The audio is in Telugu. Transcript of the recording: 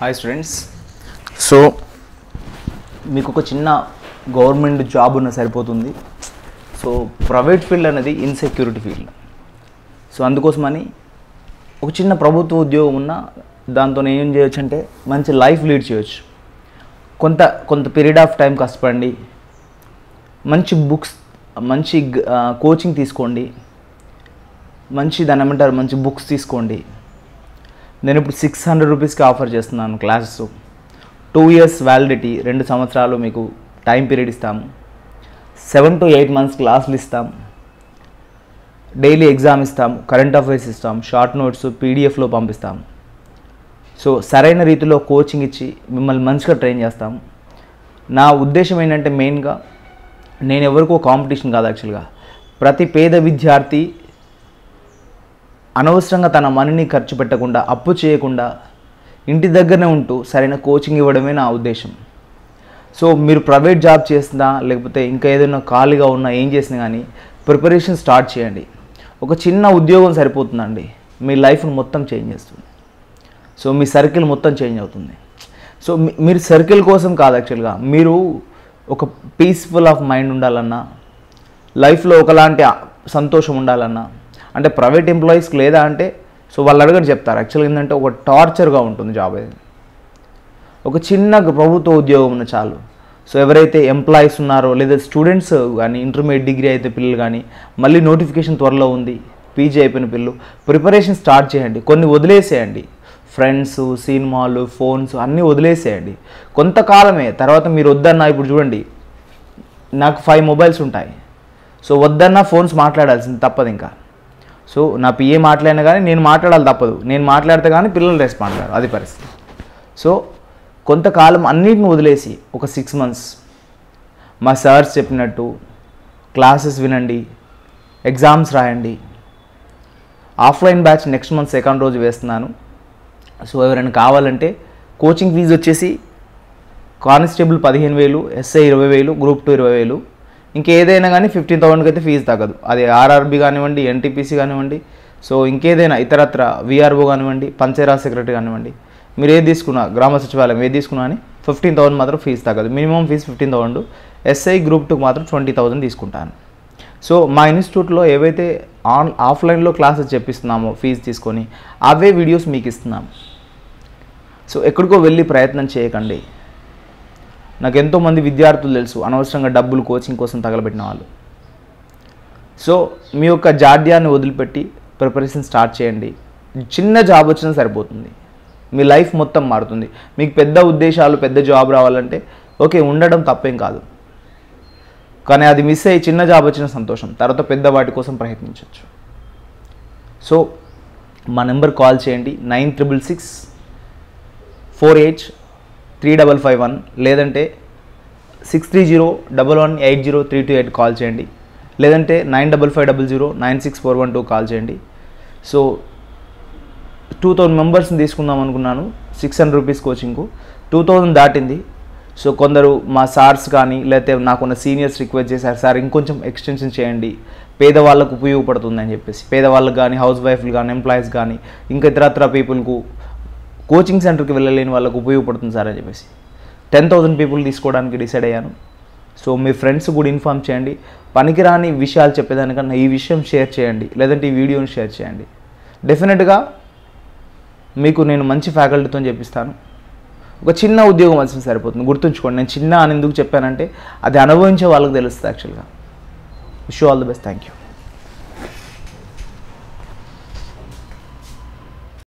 Hi students. సో మీకు ఒక చిన్న గవర్నమెంట్ జాబ్ ఉన్న సరిపోతుంది. సో ప్రైవేట్ ఫీల్డ్ అనేది ఇన్సెక్యూరిటీ ఫీల్డ్. సో అందుకోసమని ఒక చిన్న ప్రభుత్వ ఉద్యోగం ఉన్న దాంతో ఏం చేయొచ్చు అంటే మంచి లైఫ్ లీడ్ చేయొచ్చు. కొంత పీరియడ్ ఆఫ్ టైం కష్టపడండి, మంచి బుక్స్, మంచి కోచింగ్ తీసుకోండి, దాన్ని ఏమంటారు మంచి బుక్స్ తీసుకోండి. నేను ఇప్పుడు 600 రూపీస్కి ఆఫర్ చేస్తున్నాను క్లాసెస్. 2 years వ్యాలిడిటీ, 2 సంవత్సరాలు మీకు టైం పీరియడ్ ఇస్తాము. 7 to 8 months క్లాసులు ఇస్తాం, డైలీ ఎగ్జామ్ ఇస్తాం, కరెంట్ అఫైర్స్ ఇస్తాం, షార్ట్ నోట్స్ పీడిఎఫ్లో పంపిస్తాం. సో సరైన రీతిలో కోచింగ్ ఇచ్చి మిమ్మల్ని మంచిగా ట్రైన్ చేస్తాం. నా ఉద్దేశం ఏంటంటే మెయిన్గా నేను ఎవరికో కాంపిటీషన్ కాదు. యాక్చువల్గా ప్రతి పేద విద్యార్థి అనవసరంగా తన మనీని ఖర్చు పెట్టకుండా, అప్పు చేయకుండా ఇంటి దగ్గరనే ఉంటూ సరైన కోచింగ్ ఇవ్వడమే నా ఉద్దేశం. సో మీరు ప్రైవేట్ జాబ్ చేసినా లేకపోతే ఇంకా ఏదైనా ఖాళీగా ఉన్నా ఏం చేసినా కానీ ప్రిపరేషన్ స్టార్ట్ చేయండి. ఒక చిన్న ఉద్యోగం సరిపోతుందండి, మీ లైఫ్ను మొత్తం చేంజ్ చేస్తుంది. సో మీ సర్కిల్ మొత్తం చేంజ్ అవుతుంది. సో మీరు సర్కిల్ కోసం కాదు, యాక్చువల్గా మీరు ఒక పీస్ఫుల్ ఆఫ్ మైండ్ ఉండాలన్నా, లైఫ్లో ఒకలాంటి సంతోషం ఉండాలన్నా, అంటే ప్రైవేట్ ఎంప్లాయీస్కి లేదా అంటే సో వాళ్ళు అడగని చెప్తారు. యాక్చువల్గా ఏంటంటే ఒక టార్చర్గా ఉంటుంది జాబ్ అనేది. ఒక చిన్న ప్రభుత్వ ఉద్యోగం ఉన్న చాలు. సో ఎవరైతే ఎంప్లాయీస్ ఉన్నారో లేదా స్టూడెంట్స్ కానీ, ఇంటర్మీడియట్ డిగ్రీ అయితే పిల్లలు కానీ, మళ్ళీ నోటిఫికేషన్ త్వరలో ఉంది, పీజీ అయిపోయిన పిల్లలు ప్రిపరేషన్ స్టార్ట్ చేయండి. కొన్ని వదిలేసేయండి, ఫ్రెండ్స్, సినిమాలు, ఫోన్స్ అన్నీ వదిలేసేయండి కొంతకాలమే. తర్వాత మీరు వద్దన్నా, ఇప్పుడు చూడండి నాకు 5 మొబైల్స్ ఉంటాయి. సో వద్దన్నా ఫోన్స్ మాట్లాడాల్సింది తప్పదు. ఇంకా సో నా పిఏ మాట్లాడినా కానీ నేను మాట్లాడాలి తప్పదు. నేను మాట్లాడితే కానీ పిల్లలు రెస్పాండ్ కాదు, అది పరిస్థితి. సో కొంతకాలం అన్నిటిని వదిలేసి ఒక 6 months మా సార్స్ చెప్పినట్టు క్లాసెస్ వినండి, ఎగ్జామ్స్ రాయండి. Offline batch next month 2nd రోజు వేస్తున్నాను. సో ఎవరైనా కావాలంటే కోచింగ్ ఫీజు వచ్చేసి కానిస్టేబుల్ 15,000, ఎస్ఐ 20,000, గ్రూప్ 2 20,000. ఇంకేదైనా కానీ 15,000కి అయితే ఫీజు తగ్గదు. అది ఆర్ఆర్బి కానివ్వండి, ఎన్టీపీసీ కానివ్వండి, సో ఇంకేదైనా ఇతరత్ర విఆర్ఓ కానివ్వండి, పంచాయరాజ్ సెక్రటరీ కానివ్వండి, మీరు ఏది తీసుకున్నా, గ్రామ సచివాలయం ఏది తీసుకున్నా అని 15,000 మాత్రం ఫీజు తగ్గదు. Minimum fee 15,000. ఎస్ఐ గ్రూప్ 2కి మాత్రం 20,000 తీసుకుంటాను. సో మా ఇన్స్టిట్యూట్లో ఏవైతే ఆఫ్లైన్లో క్లాసెస్ చెప్పిస్తున్నామో ఫీజు తీసుకొని అవే వీడియోస్ మీకు ఇస్తున్నాం. సో ఎక్కడికో వెళ్ళి ప్రయత్నం చేయకండి. నాకు ఎంతోమంది విద్యార్థులు తెలుసు అనవసరంగా డబ్బులు కోచింగ్ కోసం తగలబెట్టిన వాళ్ళు. సో మీ యొక్క జాడ్యాన్ని వదిలిపెట్టి ప్రిపరేషన్ స్టార్ట్ చేయండి. చిన్న జాబ్ వచ్చినా సరిపోతుంది, మీ లైఫ్ మొత్తం మారుతుంది. మీకు పెద్ద ఉద్దేశాలు, పెద్ద జాబ్ రావాలంటే ఓకే ఉండడం తప్పేం కాదు, కానీ అది మిస్ అయ్యి చిన్న జాబ్ వచ్చిన సంతోషం, తర్వాత పెద్ద వాటి కోసం ప్రయత్నించవచ్చు. సో మా నెంబర్ కాల్ చేయండి, 9666 483551, లేదంటే 6301180328 కాల్ చేయండి, లేదంటే 9550096412 కాల్ చేయండి. సో 2,000 మెంబర్స్ని తీసుకుందాం అనుకున్నాను 600 రూపీస్ కోచింగ్కు. 2,000 దాటింది. సో కొందరు మా సార్స్ కానీ లేకపోతే నాకున్న సీనియర్స్ రిక్వెస్ట్ చేశారు, సార్ ఇంకొంచెం ఎక్స్టెన్షన్ చేయండి, పేదవాళ్ళకు ఉపయోగపడుతుందని చెప్పేసి. పేదవాళ్ళకు కానీ, హౌస్ వైఫ్లు కానీ, ఎంప్లాయీస్ కానీ, ఇంకా ఇతరత్ర పీపుల్కు కోచింగ్ సెంటర్కి వెళ్ళలేని వాళ్ళకు ఉపయోగపడుతుంది సార్ అని చెప్పేసి 10,000 పీపుల్ తీసుకోవడానికి డిసైడ్ అయ్యాను. సో మీ ఫ్రెండ్స్ కూడా ఇన్ఫామ్ చేయండి. పనికిరాని విషయాలు చెప్పేదానికన్నా ఈ విషయం షేర్ చేయండి, లేదంటే ఈ వీడియోని షేర్ చేయండి. డెఫినెట్గా మీకు నేను మంచి ఫ్యాకల్టీతో చెప్పిస్తాను. ఒక చిన్న ఉద్యోగం వచ్చిన సరిపోతుంది. గుర్తుంచుకోండి, నేను చిన్న అని ఎందుకు చెప్పానంటే అది అనుభవించే వాళ్ళకి తెలుస్తుంది యాక్చువల్గా. Wish you all the best. Thank you.